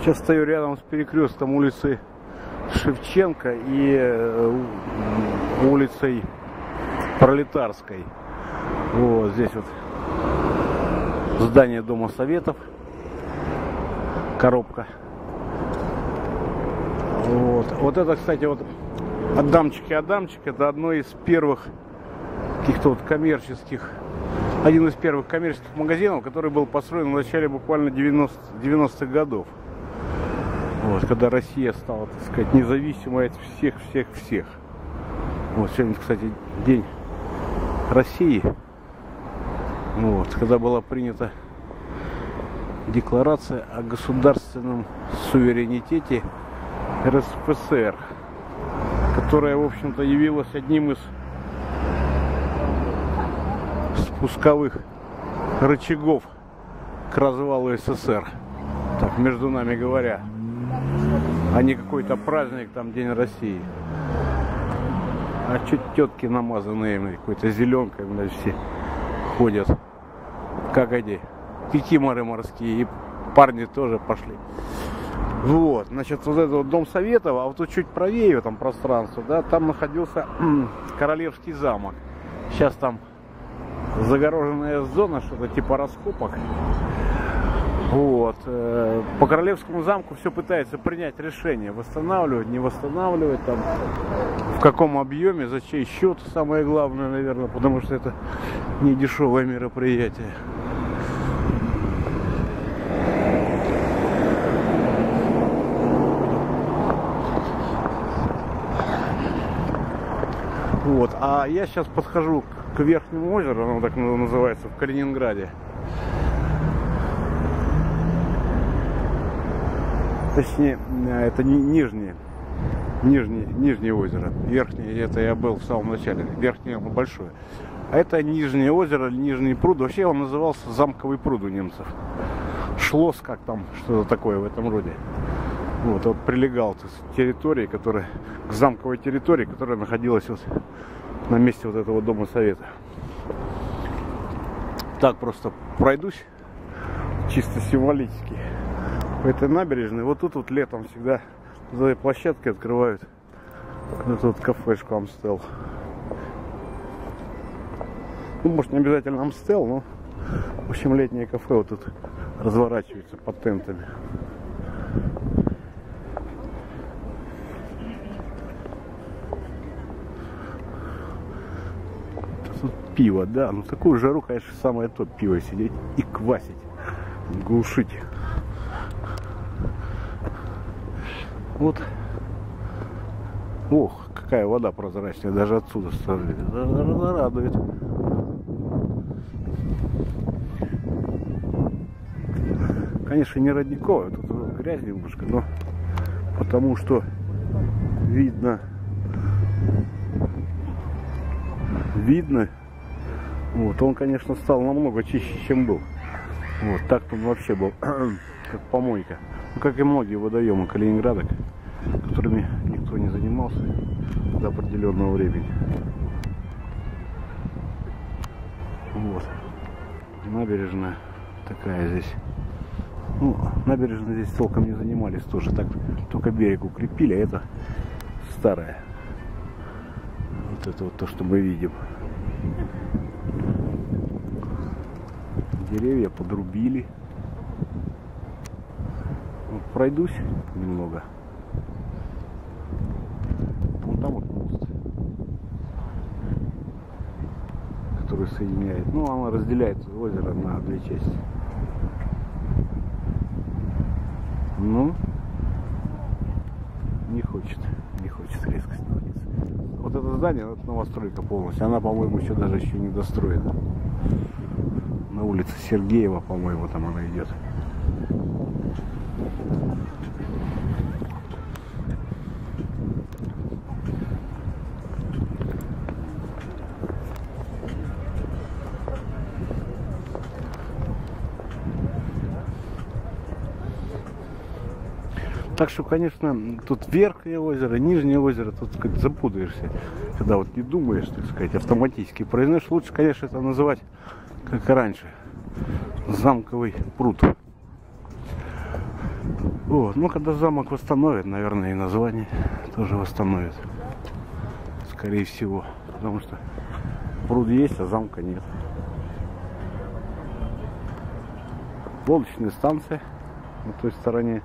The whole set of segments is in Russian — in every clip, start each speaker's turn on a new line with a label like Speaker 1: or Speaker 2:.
Speaker 1: Сейчас стою рядом с перекрестком улицы Шевченко и улицей Пролетарской. Вот здесь вот здание Дома Советов, коробка. Вот это, кстати, вот Адамчик, это одно из первых каких-то вот коммерческих, один из первых коммерческих магазинов, который был построен в начале буквально 90-х годов. Вот, когда Россия стала, так сказать, независимой от всех. Вот сегодня, кстати, день России. Вот, когда была принята декларация о государственном суверенитете РСФСР, которая, в общем-то, явилась одним из спусковых рычагов к развалу СССР. Так, между нами говоря, а не какой-то праздник, там, День России. А чуть тетки намазанные какой-то зеленкой, блядь, все ходят. Как эти кикиморы морские, и парни тоже пошли. Вот, значит, вот это вот Дом Советов, а вот тут чуть правее там пространство, да, там находился Королевский замок. Сейчас там загороженная зона, что-то типа раскопок. Вот. По Королевскому замку все пытается принять решение, восстанавливать, не восстанавливать, там, в каком объеме, за чей счет, самое главное, наверное, потому что это не дешевое мероприятие. Вот. А я сейчас подхожу к Верхнему озеру, оно так называется, в Калининграде. Точнее, это не нижнее озеро. Верхнее, это я был в самом начале. Верхнее большое. А это нижнее озеро, нижний пруд. Вообще он назывался Замковый пруд у немцев. Шлос, как там, что-то такое в этом роде. Вот прилегал к территории, которая, к замковой территории, которая находилась вот на месте вот этого Дома Совета. Так просто пройдусь, чисто символически. По этой набережной, вот тут вот летом всегда за этой площадкой открывают эту вот кафешку Амстел. Ну, может, не обязательно Амстел, но в общем летнее кафе вот тут разворачивается под тентами. Тут пиво, да, ну такую жару, конечно, самое то пиво сидеть и квасить, глушить. Вот. Ох, какая вода прозрачная, даже отсюда радует. Конечно, не родниковая, тут грязь немножко, но потому что видно, вот он, конечно, стал намного чище, чем был. Вот так-то он вообще был как помойка. Ну, как и многие водоемы Калининграда, которыми никто не занимался до определенного времени. Вот. Набережная такая здесь. Ну, набережной здесь толком не занимались тоже. Так только берег укрепили, а это старое. Вот это вот то, что мы видим. Деревья подрубили. Пройдусь немного. Вон там вот мост, который соединяет. Ну, оно разделяет озеро на две части. Ну, не хочет резко становиться. Вот это здание, это новостройка полностью. Она, по-моему, даже еще не достроена. На улице Сергеева, по-моему, там она идет. Так что, конечно, тут верхнее озеро, нижнее озеро, тут запутаешься, когда вот не думаешь, так сказать, автоматически произносишь. Лучше, конечно, это называть, как и раньше, Замковый пруд. Вот. Ну, когда замок восстановят, наверное, и название тоже восстановят. Скорее всего. Потому что пруд есть, а замка нет. Лодочная станция на той стороне.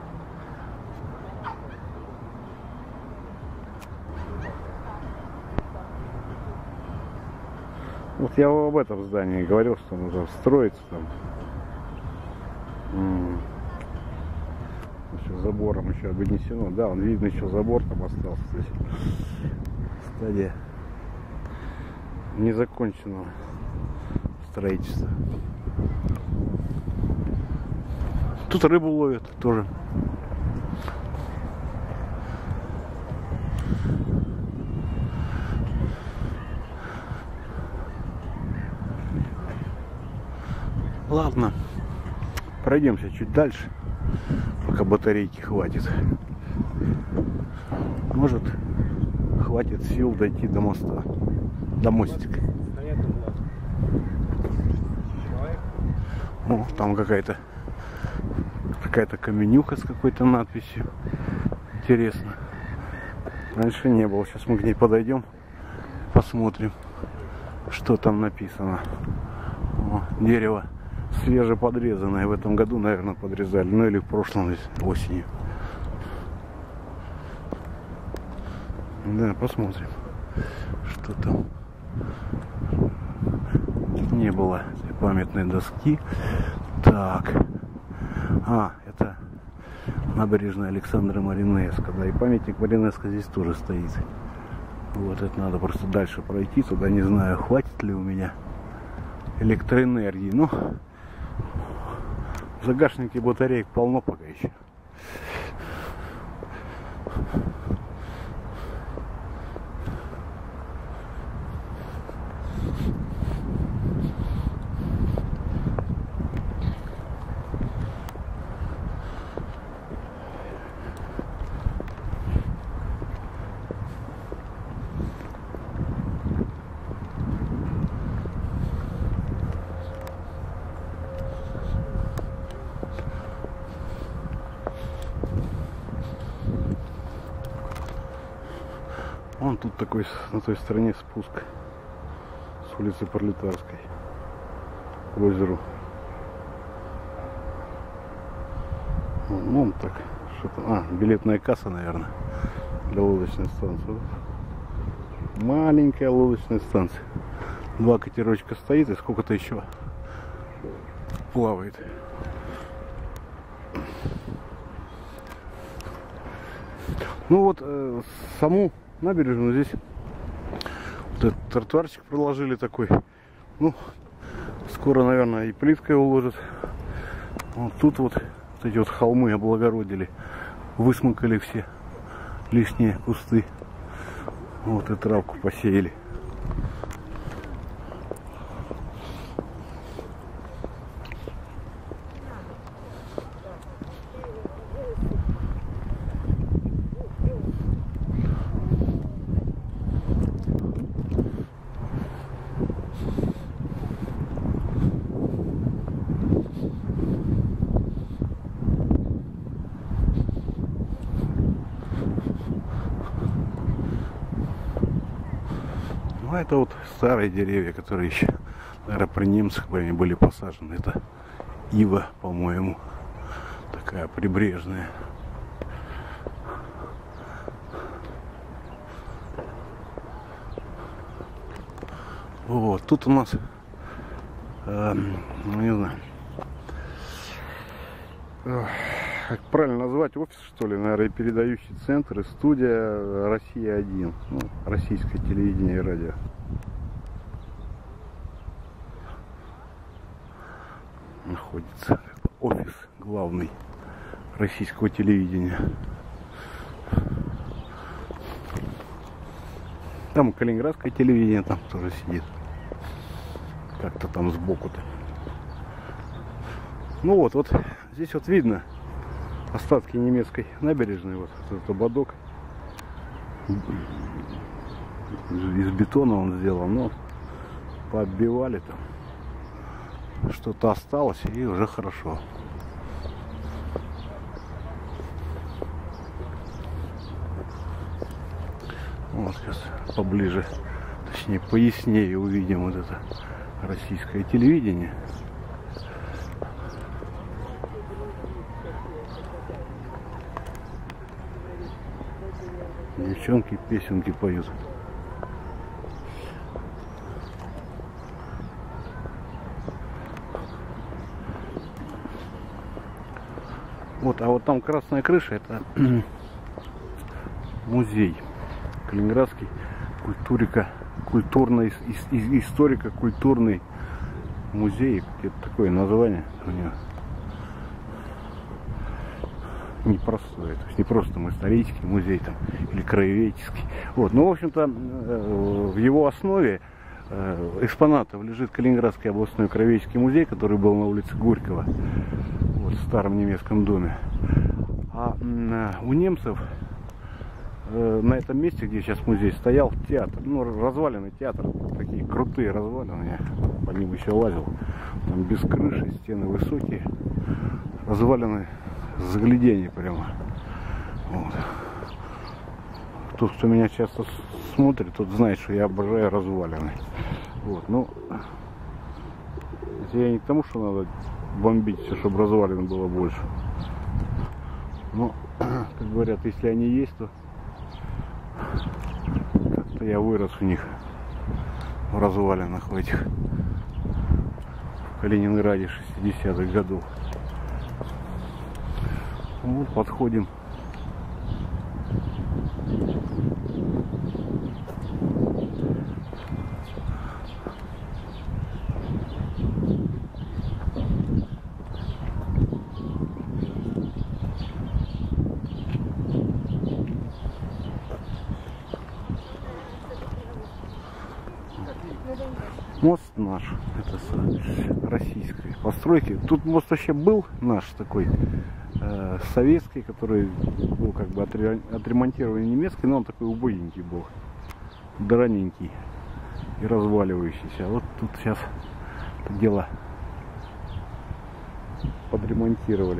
Speaker 1: Вот я об этом здании говорил, что нужно строиться там. Еще забором еще обнесено. Да, он видно, еще забор там остался. То есть стадия незаконченного строительства. Тут рыбу ловят тоже. Ладно, пройдемся чуть дальше, пока батарейки хватит. Может, хватит сил дойти до моста, до мостика. О, там какая-то каменюка с какой-то надписью. Интересно. Раньше не было. Сейчас мы к ней подойдем, посмотрим, что там написано. О, дерево свежеподрезанное. В этом году, наверное, подрезали. Ну или в прошлом осенью. Да, посмотрим, что там. Не было памятной доски. Так. Это набережная Александра Маринеско. Да, и памятник Маринеско здесь тоже стоит. Вот это надо просто дальше пройти. Туда не знаю, хватит ли у меня электроэнергии. Но в загашнике батареек полно пока еще. Вон тут такой, на той стороне спуск с улицы Пролетарской к озеру. Вон так, что-то. Билетная касса, наверное, для лодочной станции. Маленькая лодочная станция. 2 катерочка стоит и сколько-то еще плавает. Ну вот, саму набережную здесь вот этот тротуарчик проложили такой. Ну, скоро, наверное, и плиткой уложат. Вот тут вот эти вот холмы облагородили, высмыкали все лишние кусты. Вот и травку посеяли. Ну, это вот старые деревья, которые еще, наверное, при немцах были посажены. Это ива, по-моему, такая прибрежная. Вот, тут у нас, не знаю, как правильно назвать, офис, что ли, наверное, передающий центр и студия Россия-1, ну, российское телевидение и радио. Находится офис главный российского телевидения. Там калининградское телевидение там тоже сидит. Как-то там сбоку-то. Ну вот здесь вот видно остатки немецкой набережной. Вот этот ободок. Из бетона он сделан, но поотбивали там. Что-то осталось, и уже хорошо. поближе, точнее пояснее увидим вот это российское телевидение. Девчонки песенки поют. Вот, а вот там красная крыша, это музей. Калининградский историко-культурный музей. Это такое название у него. Непростое. То есть не просто там исторический музей там, или краеведческий. Вот. Но, в общем-то, в его основе экспонатов лежит Калининградский областной краеведческий музей, который был на улице Горького, вот, в старом немецком доме. А у немцев на этом месте, где сейчас музей, стоял театр, ну, разваленный театр, такие крутые развалины, я по ним еще лазил, там без крыши, стены высокие, развалины, загляденье прямо. Вот. Тот, кто меня часто смотрит, тот знает, что я обожаю развалины. Вот, ну, я не к тому, что надо бомбить все, чтобы развалин было больше. Но, как говорят, если они есть, то как-то я вырос в них, в развалинах в этих, в Калининграде 60-х годов. Вот, подходим. Мост наш, это российской постройки. Тут мост вообще был наш такой, советский, который был как бы отремонтированный немецкий, но он такой убогенький был, драненький и разваливающийся. А вот тут сейчас это дело подремонтировали.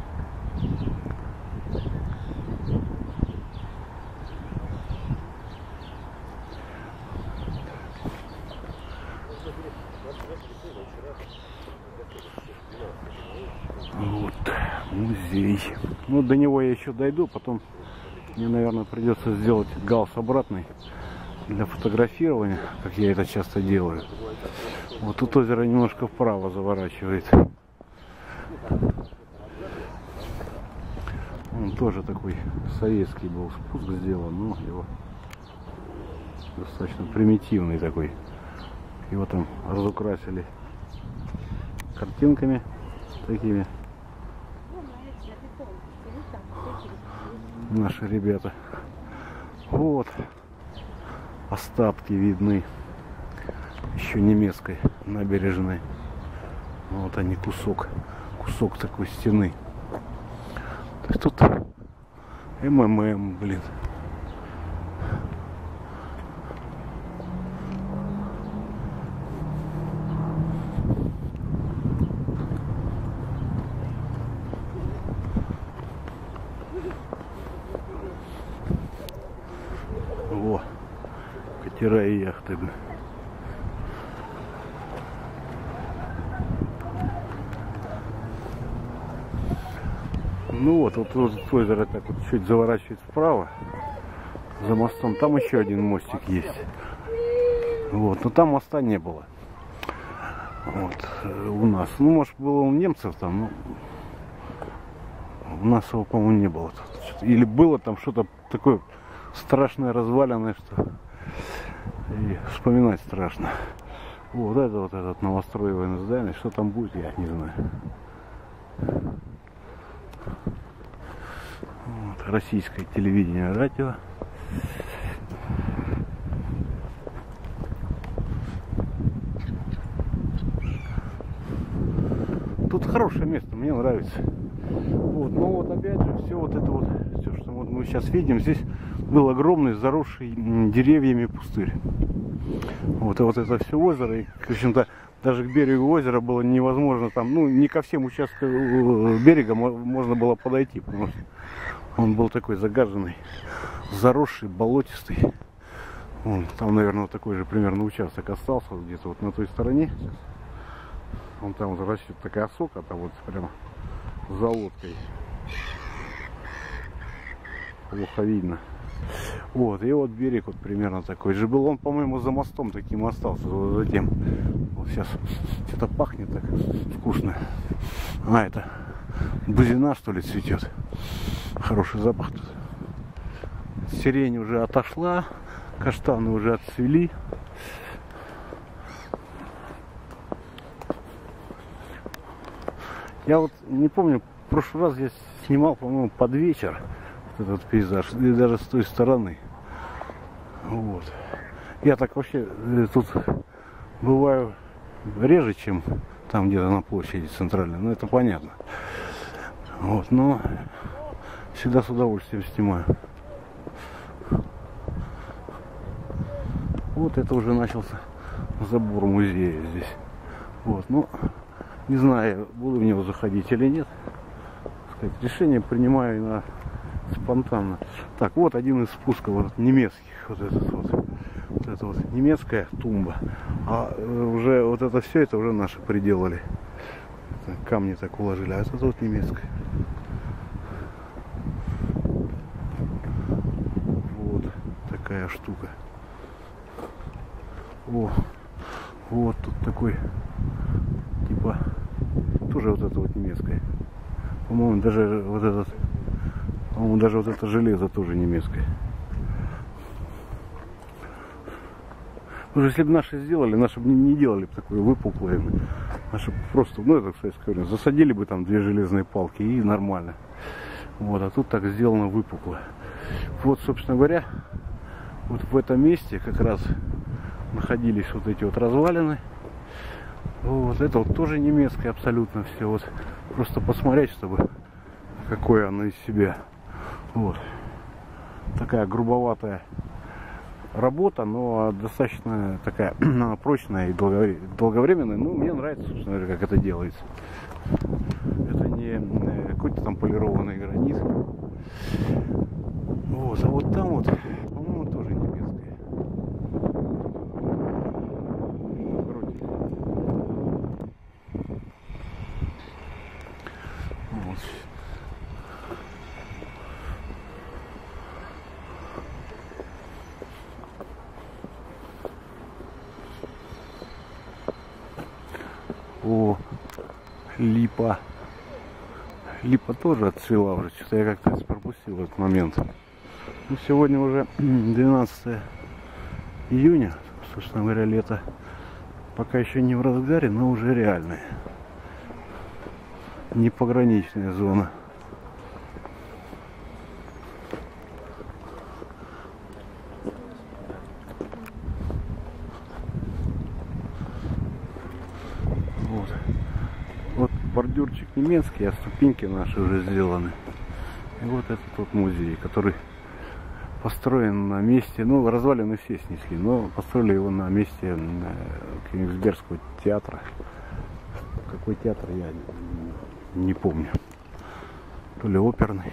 Speaker 1: Вот музей. Ну, до него я еще дойду, потом мне, наверное, придется сделать галс обратный для фотографирования, как я это часто делаю. Вот тут озеро немножко вправо заворачивает. Он тоже такой советский был спуск сделан, но его достаточно примитивный такой. Его там разукрасили картинками такими наши ребята. Вот остатки видны еще немецкой набережной. Вот они, кусок такой стены. То есть тут МММ, блин. Во, катера и яхты. Ну вот озеро так вот чуть заворачивает вправо за мостом. Там еще один мостик есть. Вот, но там моста не было. Вот у нас. Ну, может, было у немцев там, но у нас его, по-моему, не было. Или было там что-то такое страшное, разваленное, что и вспоминать страшно. Вот это вот этот новостроенное здание, что там будет, я не знаю. Вот, российское телевидение, радио. Тут хорошее место, мне нравится. Вот, но вот опять же, все вот это вот, все, что вот мы сейчас видим, здесь был огромный заросший деревьями пустырь. Вот, и вот это все озеро, и, в общем-то, даже к берегу озера было невозможно там, ну, не ко всем участкам берега можно было подойти, потому что он был такой загаженный, заросший, болотистый. Вон, там, наверное, вот такой же примерно участок остался, где-то вот на той стороне. Вон там вот растет такая осока, там вот прямо за лодкой. Плохо видно. Вот, и вот берег вот примерно такой же был. Он, по-моему, за мостом таким остался. Вот затем. Вот сейчас что-то пахнет так вкусно. А, это бузина, что ли, цветет. Хороший запах тут. Сирень уже отошла. Каштаны уже отцвели. Я вот не помню, в прошлый раз я снимал, по-моему, под вечер этот пейзаж, и даже с той стороны. Вот. Я так вообще тут бываю реже, чем там где-то на площади центральной, но это понятно. Вот, но всегда с удовольствием снимаю. Вот это уже начался забор музея здесь. Вот, ну, не знаю, буду в него заходить или нет. Сказать, решение принимаю на спонтанно. Так, вот один из спусков вот, немецких. Вот этот вот. Вот это вот немецкая тумба. А уже вот это все, это уже наши приделали. Это камни так уложили. А это вот немецкая. Вот такая штука. О, вот тут такой, типа, тоже вот это вот немецкое. По-моему, даже вот этот, по-моему, даже вот это железо тоже немецкое. Уже если бы наши сделали, наши бы не делали бы такое выпуклое. Наши просто, ну это, кстати, говорю, засадили бы там 2 железные палки и нормально. Вот, а тут так сделано выпукло. Вот, собственно говоря, вот в этом месте как раз находились вот эти вот развалины. Вот это вот тоже немецкое абсолютно все. Вот просто посмотреть, чтобы какое оно из себя. Вот такая грубоватая работа, но достаточно такая прочная и долговременная. Ну, мне нравится, собственно говоря, как это делается. Это не какой-то там полированный гранит. Вот, а вот там вот, по-моему, тоже немецкое. Вот. О, липа. Липа тоже отцвела уже. Что-то я как-то пропустил этот момент. Ну, сегодня уже 12 июня. Собственно говоря, лето пока еще не в разгаре, но уже реальное. Не пограничная зона. Вот. Вот бордюрчик немецкий, а ступеньки наши уже сделаны. И вот этот вот музей, который построен на месте, ну, развалины все снесли, но построили его на месте Кёнигсбергского театра. Какой театр, я не помню. То ли оперный.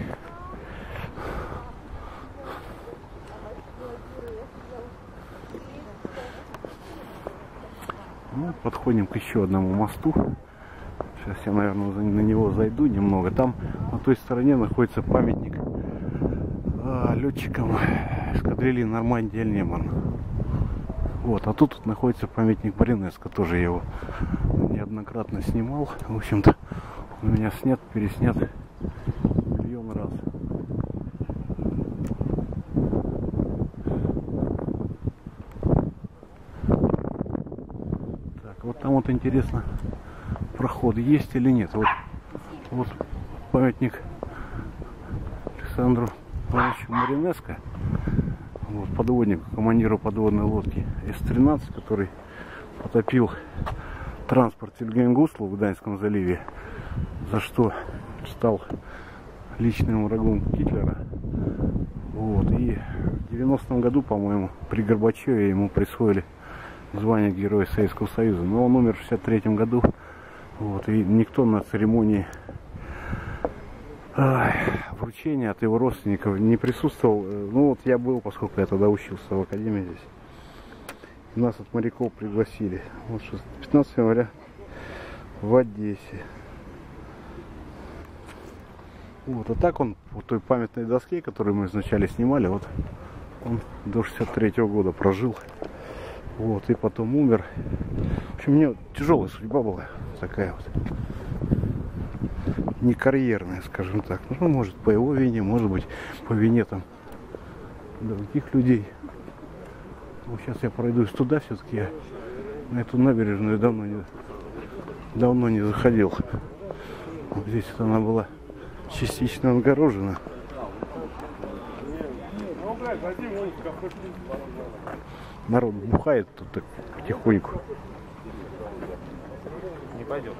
Speaker 1: Ну, подходим к еще одному мосту. Сейчас я, наверное, на него зайду немного. Там на той стороне находится памятник летчикам эскадрильи Нормандия-Неман. Вот, а тут находится памятник Маринеско, тоже я его неоднократно снимал. В общем-то, у меня снят, переснят миллион раз. Так, вот там вот интересно, проход есть или нет. Вот памятник Александру Павловичу Маринеско. Вот, подводнику, командиру подводной лодки С-13, который потопил транспорт Вильгельм-Гуслу в Гданьском заливе, за что стал личным врагом Гитлера. Вот, и в 90-м году, по-моему, при Горбачеве ему присвоили звание Героя Советского Союза, но он умер в 63-м году. Вот, и никто на церемонии вручения от его родственников не присутствовал. Ну вот я был, поскольку я тогда учился в академии здесь. Нас от моряков пригласили. Вот 15 января в Одессе. Вот, а так он по той памятной доске, которую мы вначале снимали, вот он до 63-го года прожил. Вот, и потом умер. В общем, у меня тяжелая судьба была такая вот. Не карьерная, скажем так. Ну, может, по его вине, может быть, по вине там других людей. Вот сейчас я пройдусь туда, все-таки я на эту набережную давно не заходил. Вот здесь вот она была частично отгорожена. Народ бухает тут так потихоньку.
Speaker 2: Не пойдет.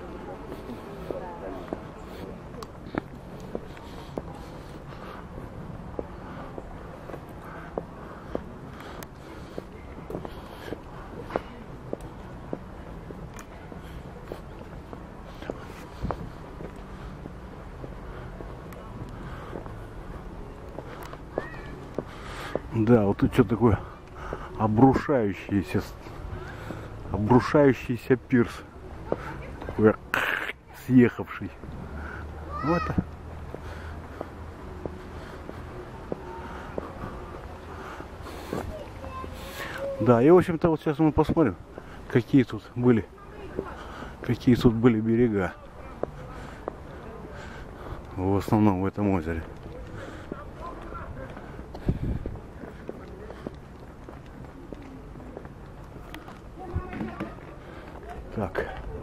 Speaker 1: Да, вот тут что такое обрушающийся пирс. Такой съехавший. Вот. Да, и в общем-то вот сейчас мы посмотрим, какие тут были берега. В основном в этом озере. Так,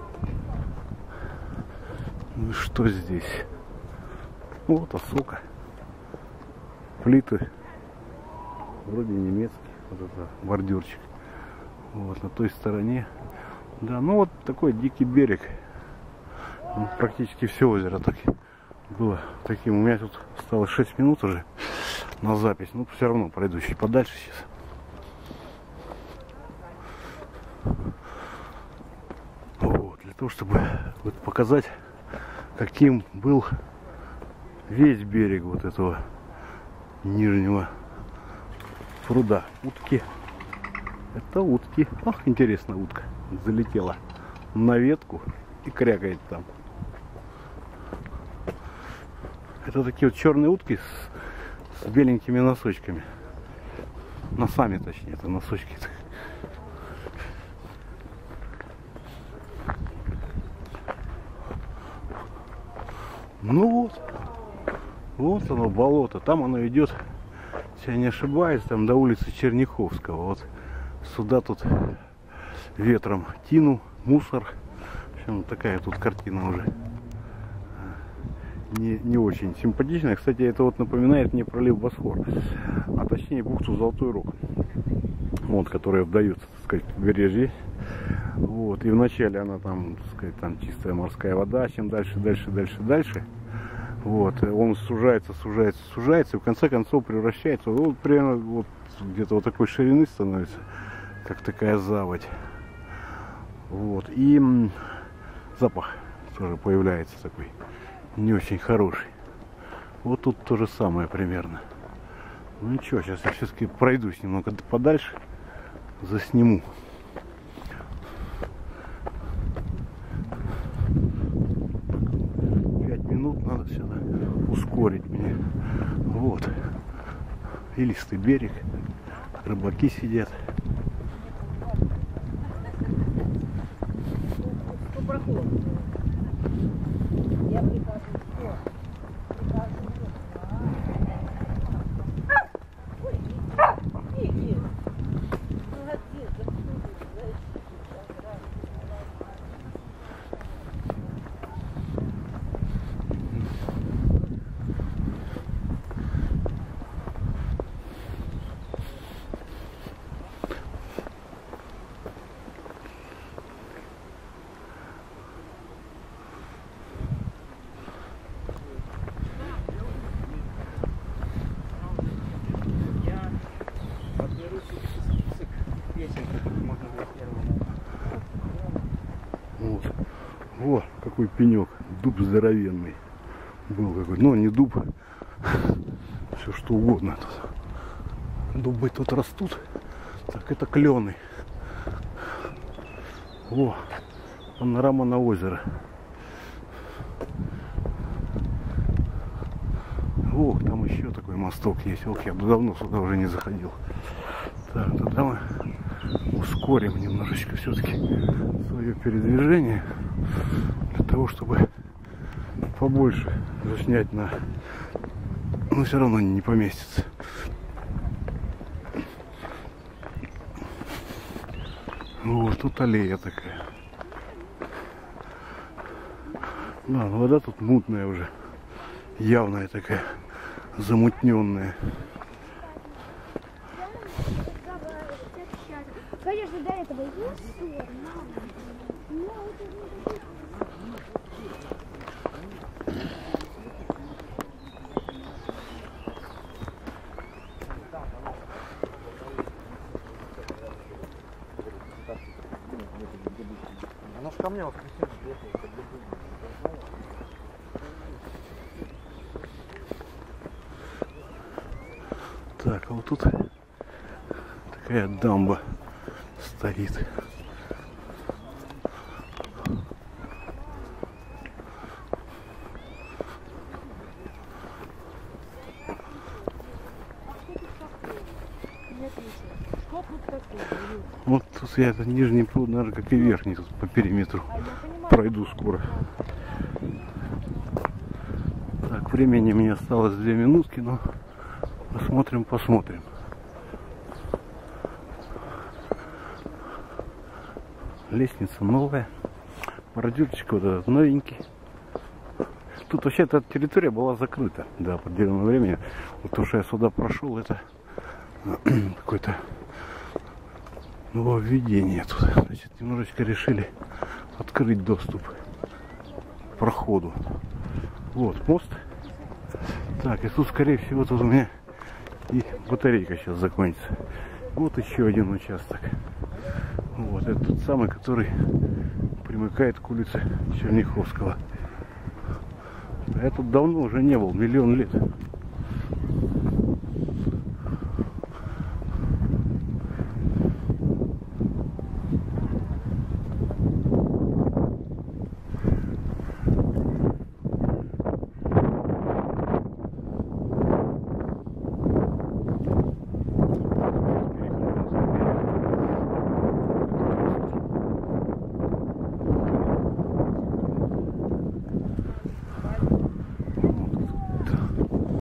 Speaker 1: ну и что здесь? Вот осока, плиты, вроде немецкий, вот это бордюрчик. Вот на той стороне, да, ну вот такой дикий берег. Ну, практически все озеро так было таким. У меня тут осталось 6 минут уже на запись, но все равно пройду чуть подальше сейчас. Для того, чтобы вот показать, каким был весь берег вот этого нижнего пруда. Утки. Это утки. Ах, интересно, утка залетела на ветку и крякает там. Это такие вот черные утки с беленькими носочками. Носами, точнее, это носочки. Ну вот оно, болото. Там оно идет, если я не ошибаюсь, там до улицы Черняховского. Вот сюда тут ветром тину, мусор. В общем, такая тут картина уже не очень симпатичная. Кстати, это вот напоминает мне пролив Босфор, а точнее бухту Золотой Рог, вот, которая вдается, так сказать, в побережье. Вот, и вначале она там, так сказать, там чистая морская вода, чем дальше. Вот, он сужается, и в конце концов превращается, вот, примерно вот где-то вот такой ширины становится, как такая заводь. Вот, и запах тоже появляется такой, не очень хороший. Вот тут то же самое примерно. Ну ничего, сейчас я все-таки пройдусь немного подальше, засниму. 5 минут надо сюда ускорить мне. Вот. Илистый берег. Рыбаки сидят. Вот какой пенек, дуб здоровенный был какой, ну не дуб, все что угодно тут. Дубы тут растут, Так, это Клены. О, панорама на озеро. Ох, там еще такой мосток есть. Ох, я давно сюда уже не заходил. Так, тогда мы ускорим немножечко все-таки свое передвижение для того, чтобы побольше заснять на... Но все равно не поместится. Вот, тут аллея такая. Да, вода тут мутная уже. Явная такая, замутненная.
Speaker 2: Конечно, до этого есть.
Speaker 3: Она ж ко мне воскресенье приехала.
Speaker 1: Так, а вот тут такая дамба стоит. Вот тут я этот нижний пруд, наверное, как и верхний, тут по периметру пройду скоро. Так, времени мне осталось 2 минутки, но посмотрим. Лестница новая, бордюрчик вот этот новенький. Тут вообще эта территория была закрыта до определенного времени. Вот то, что я сюда прошел, это какое-то нововведение тут. Значит, немножечко решили открыть доступ к проходу. Вот мост. Так, и тут, скорее всего, тут у меня и батарейка сейчас закончится. Вот еще один участок. Вот, это тот самый, который примыкает к улице Черняховского. Я тут давно уже не был, 1 000 000 лет.